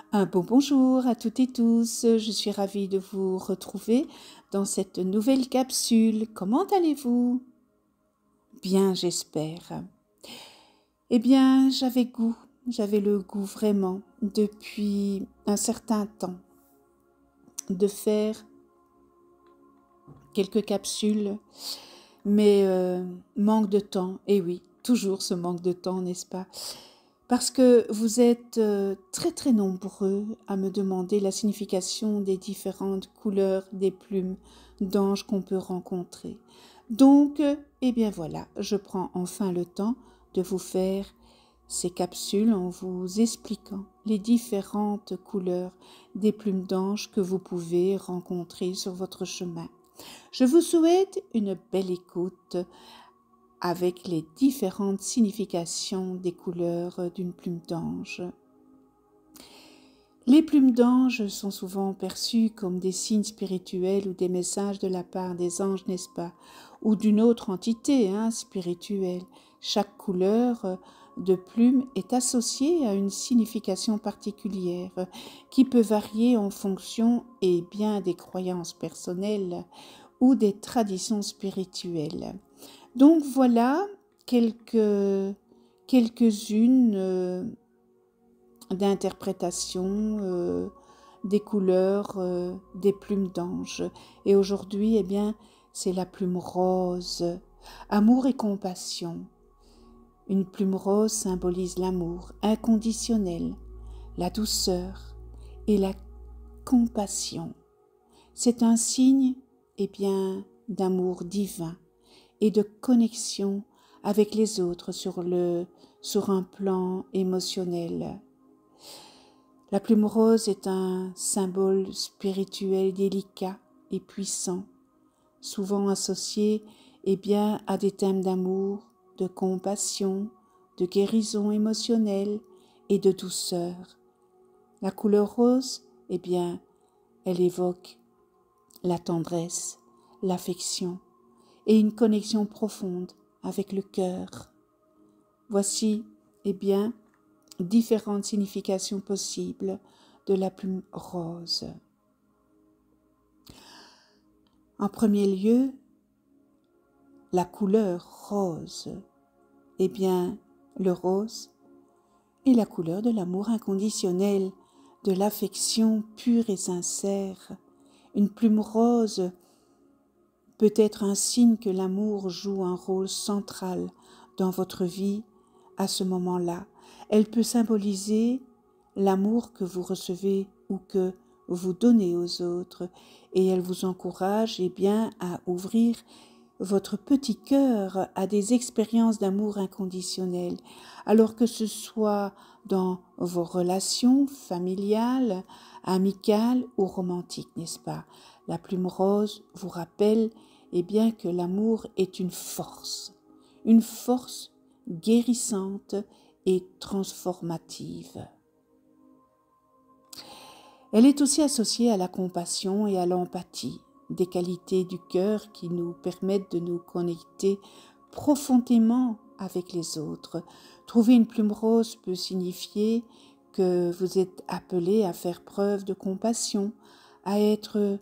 Un bon bonjour à toutes et tous, je suis ravie de vous retrouver dans cette nouvelle capsule. Comment allez-vous? Bien, j'espère. Eh bien, j'avais le goût vraiment depuis un certain temps de faire quelques capsules, mais manque de temps, et oui, toujours ce manque de temps, n'est-ce pas? Parce que vous êtes très très nombreux à me demander la signification des différentes couleurs des plumes d'ange qu'on peut rencontrer. Donc, eh bien voilà, je prends enfin le temps de vous faire ces capsules en vous expliquant les différentes couleurs des plumes d'ange que vous pouvez rencontrer sur votre chemin. Je vous souhaite une belle écoute avec les différentes significations des couleurs d'une plume d'ange. Les plumes d'ange sont souvent perçues comme des signes spirituels ou des messages de la part des anges, n'est-ce pas? Ou d'une autre entité spirituelle. Chaque couleur de plume est associée à une signification particulière qui peut varier en fonction des croyances personnelles ou des traditions spirituelles. Donc voilà quelques-unes d'interprétations des couleurs des plumes d'ange. Et aujourd'hui, eh bien, c'est la plume rose. Amour et compassion. Une plume rose symbolise l'amour inconditionnel, la douceur et la compassion. C'est un signe, eh bien, d'amour divin et de connexion avec les autres sur un plan émotionnel. La plume rose est un symbole spirituel délicat et puissant, souvent associé à des thèmes d'amour, de compassion, de guérison émotionnelle et de douceur. La couleur rose, elle évoque la tendresse, l'affection et une connexion profonde avec le cœur. Voici, différentes significations possibles de la plume rose. En premier lieu, la couleur rose. Le rose est la couleur de l'amour inconditionnel, de l'affection pure et sincère. Une plume rose peut être un signe que l'amour joue un rôle central dans votre vie à ce moment-là. Elle peut symboliser l'amour que vous recevez ou que vous donnez aux autres et elle vous encourage à ouvrir votre petit cœur à des expériences d'amour inconditionnel, alors que ce soit dans vos relations familiales, amicales ou romantiques, n'est-ce pas? La plume rose vous rappelle que l'amour est une force guérissante et transformative. Elle est aussi associée à la compassion et à l'empathie, des qualités du cœur qui nous permettent de nous connecter profondément avec les autres. Trouver une plume rose peut signifier que vous êtes appelé à faire preuve de compassion, à être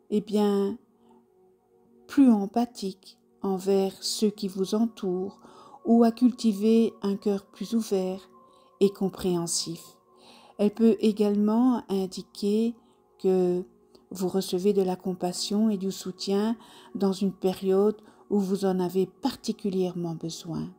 plus empathique envers ceux qui vous entourent ou à cultiver un cœur plus ouvert et compréhensif. Elle peut également indiquer que vous recevez de la compassion et du soutien dans une période où vous en avez particulièrement besoin.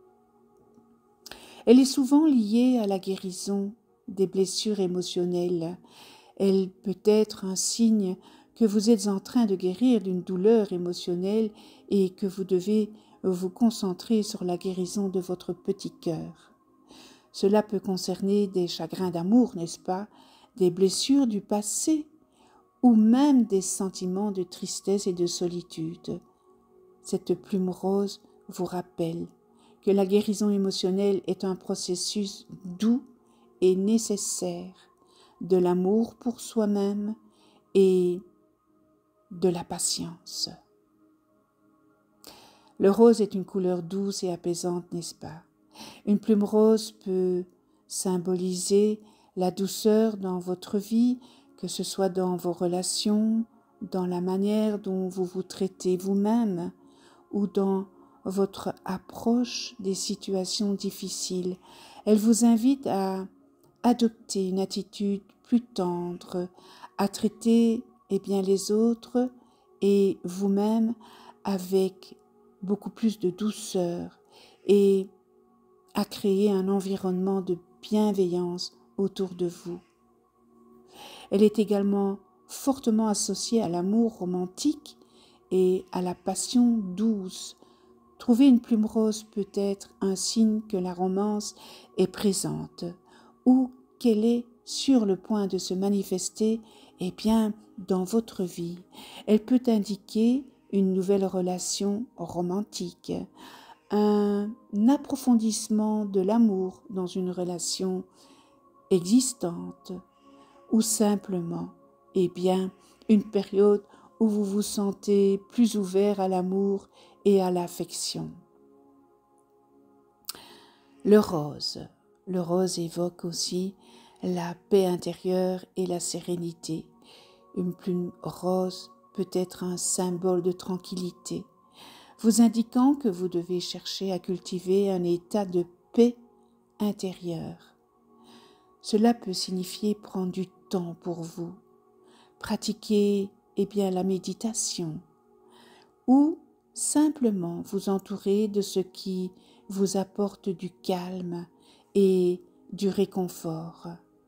Elle est souvent liée à la guérison des blessures émotionnelles. Elle peut être un signe que vous êtes en train de guérir d'une douleur émotionnelle et que vous devez vous concentrer sur la guérison de votre petit cœur. Cela peut concerner des chagrins d'amour, n'est-ce pas, des blessures du passé ou même des sentiments de tristesse et de solitude. Cette plume rose vous rappelle que la guérison émotionnelle est un processus doux et nécessaire, de l'amour pour soi-même et de la patience. Le rose est une couleur douce et apaisante, n'est-ce pas? Une plume rose peut symboliser la douceur dans votre vie, que ce soit dans vos relations, dans la manière dont vous vous traitez vous-même ou dans votre approche des situations difficiles. Elle vous invite à adopter une attitude plus tendre, à traiter les autres et vous-même avec beaucoup plus de douceur et à créer un environnement de bienveillance autour de vous. Elle est également fortement associée à l'amour romantique et à la passion douce. Trouver une plume rose peut être un signe que la romance est présente ou qu'elle est sur le point de se manifester dans votre vie. Elle peut indiquer une nouvelle relation romantique, un approfondissement de l'amour dans une relation existante ou simplement une période où vous vous sentez plus ouvert à l'amour et à l'affection. Le rose évoque aussi la paix intérieure et la sérénité. Une plume rose peut être un symbole de tranquillité, vous indiquant que vous devez chercher à cultiver un état de paix intérieure. Cela peut signifier prendre du temps pour vous, pratiquer la méditation ou simplement vous entourer de ce qui vous apporte du calme et du réconfort.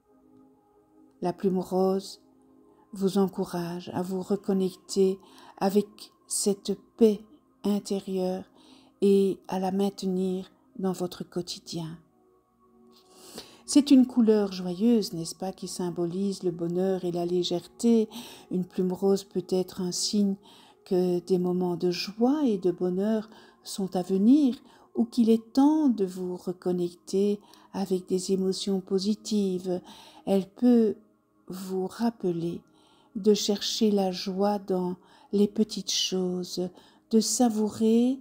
La plume rose vous encourage à vous reconnecter avec cette paix intérieure et à la maintenir dans votre quotidien. C'est une couleur joyeuse, n'est-ce pas, qui symbolise le bonheur et la légèreté. Une plume rose peut être un signe que des moments de joie et de bonheur sont à venir ou qu'il est temps de vous reconnecter avec des émotions positives. Elle peut vous rappeler de chercher la joie dans les petites choses, de savourer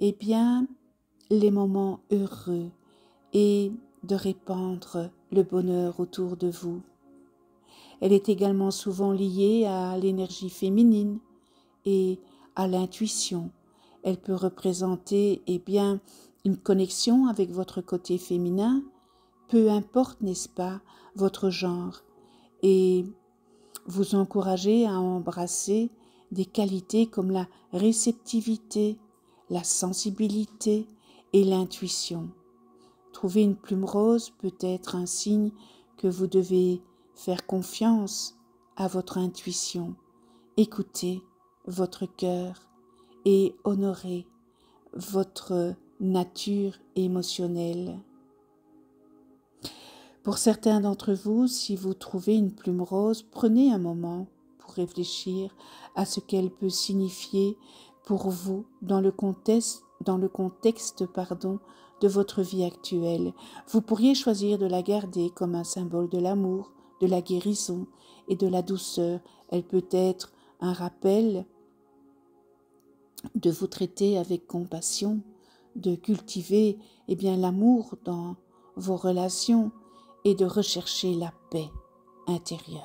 les moments heureux et de répandre le bonheur autour de vous. Elle est également souvent liée à l'énergie féminine et à l'intuition. Elle peut représenter une connexion avec votre côté féminin, peu importe, n'est-ce pas, votre genre, et vous encourager à embrasser des qualités comme la réceptivité, la sensibilité et l'intuition. Trouver une plume rose peut être un signe que vous devez faire confiance à votre intuition, écouter votre cœur et honorer votre nature émotionnelle. Pour certains d'entre vous, si vous trouvez une plume rose, prenez un moment pour réfléchir à ce qu'elle peut signifier pour vous dans le contexte de votre vie actuelle. Vous pourriez choisir de la garder comme un symbole de l'amour, de la guérison et de la douceur. Elle peut être un rappel de vous traiter avec compassion, de cultiver l'amour dans vos relations et de rechercher la paix intérieure.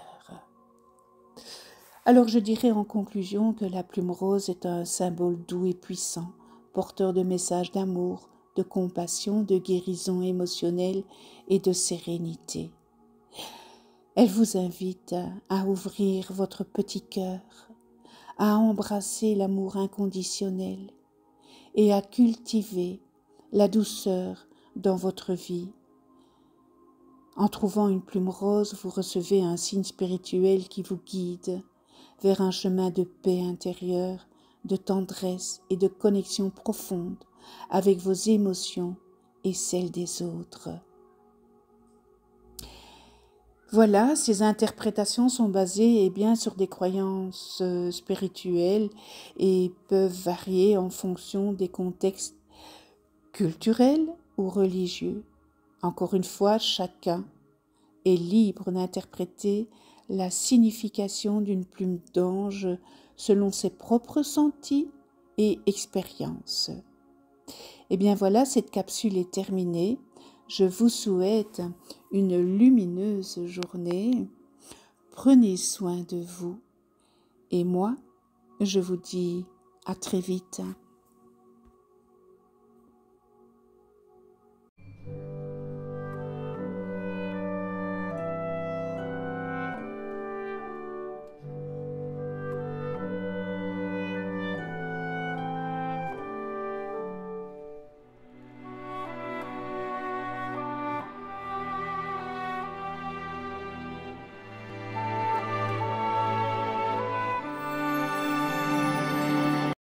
Alors je dirais en conclusion que la plume rose est un symbole doux et puissant, porteur de messages d'amour, de compassion, de guérison émotionnelle et de sérénité. Elle vous invite à ouvrir votre petit cœur, à embrasser l'amour inconditionnel et à cultiver la douceur dans votre vie. En trouvant une plume rose, vous recevez un signe spirituel qui vous guide vers un chemin de paix intérieure, de tendresse et de connexion profonde avec vos émotions et celles des autres. Voilà, ces interprétations sont basées sur des croyances spirituelles et peuvent varier en fonction des contextes culturels ou religieux. Encore une fois, chacun est libre d'interpréter la signification d'une plume d'ange selon ses propres sentis et expériences. Voilà, cette capsule est terminée. je vous souhaite une lumineuse journée. Prenez soin de vous. Et moi, je vous dis à très vite.